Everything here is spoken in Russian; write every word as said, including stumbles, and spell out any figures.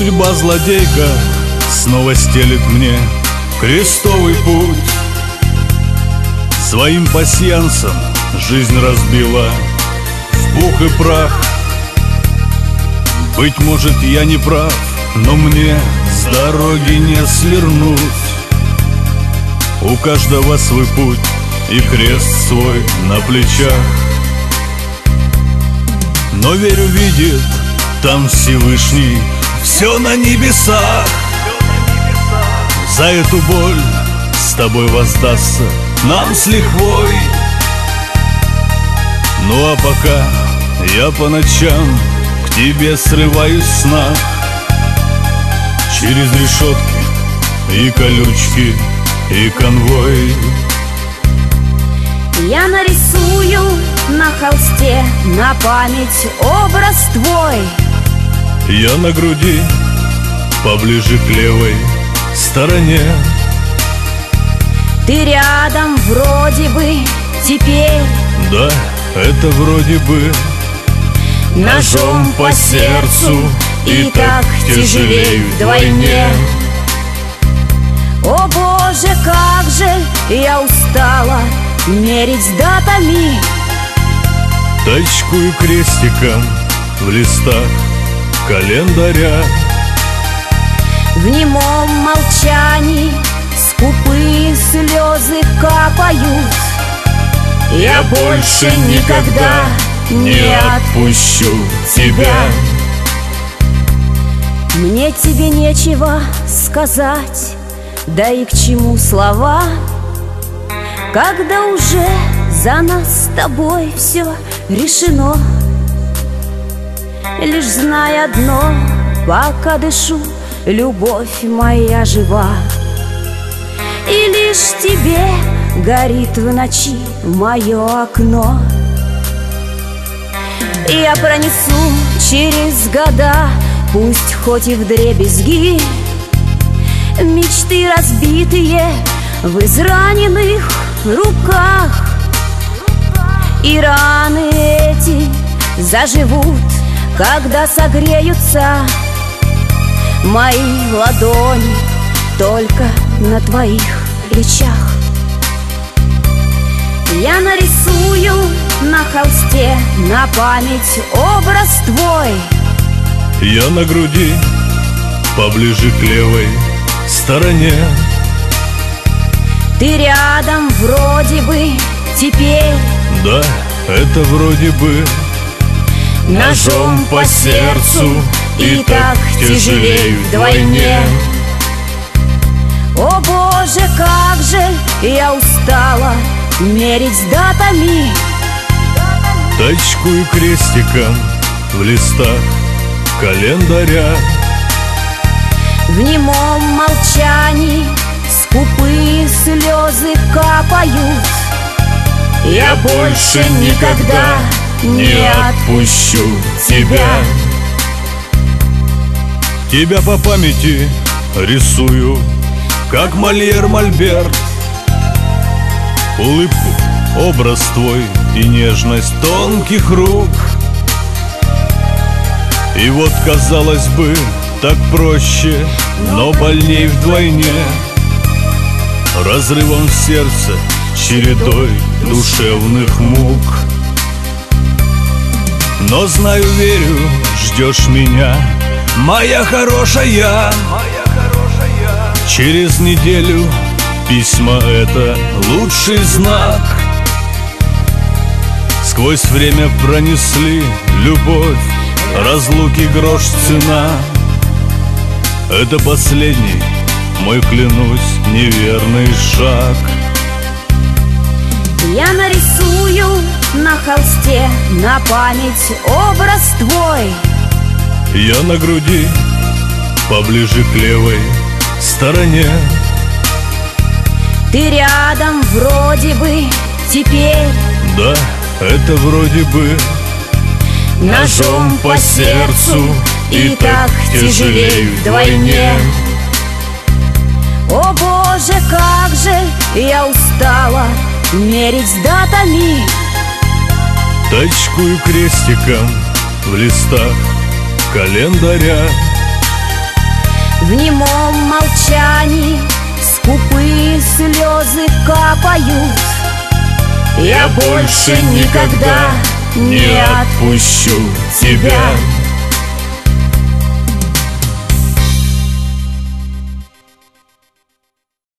Судьба злодейка снова стелит мне крестовый путь. Своим пасьянсом жизнь разбила в пух и прах. Быть может, я не прав, но мне с дороги не свернуть. У каждого свой путь и крест свой на плечах. Но верю, видит там Всевышний все на небесах. За эту боль с тобой воздастся нам с лихвой. Ну а пока я по ночам к тебе срываюсь в снах. Через решетки и колючки и конвой я нарисую на холсте на память образ твой. Я на груди поближе к левой стороне. Ты рядом вроде бы теперь. Да, это вроде бы ножом по сердцу и так тяжелей вдвойне. О Боже, как же я устала мерить датами. Точкую крестиком в листах календаря. В немом молчании скупые слезы капают. Я больше никогда не отпущу тебя. Мне тебе нечего сказать, да и к чему слова, когда уже за нас с тобой все решено. Лишь знай одно, пока дышу, любовь моя жива. И лишь тебе горит в ночи мое окно. Я пронесу через года, пусть хоть и вдребезги, мечты разбитые в израненных руках. И раны эти заживут, когда согреются мои ладони только на твоих плечах. Я нарисую на холсте на память образ твой. Я на груди поближе к левой стороне. Ты рядом вроде бы теперь. Да, это вроде бы ножом по сердцу и так тяжелей вдвойне. О Боже, как же я устала мерить датами. Точкую крестиком в листах календаря. В немом молчании скупые слезы капают. Я больше никогда не отпущу тебя. Тебя по памяти рисую, как Мольер Мольберт. Улыбку, образ твой и нежность тонких рук. И вот, казалось бы, так проще, но больней вдвойне. Разрывом в сердце, чередой душевных мук. Но знаю, верю, ждешь меня, моя хорошая. Через неделю письма — это лучший знак. Сквозь время пронесли любовь, разлуки грош цена. Это последний мой, клянусь, неверный шаг. Я нарисую на холсте на память образ твой. Я на груди поближе к левой стороне. Ты рядом вроде бы теперь. Да, это вроде бы ножом по сердцу и так тяжелей вдвойне. О Боже, как же я устала мерить датами. Точкую крестиком в листах календаря. В немом молчании скупые слезы капают. Я больше никогда не отпущу тебя.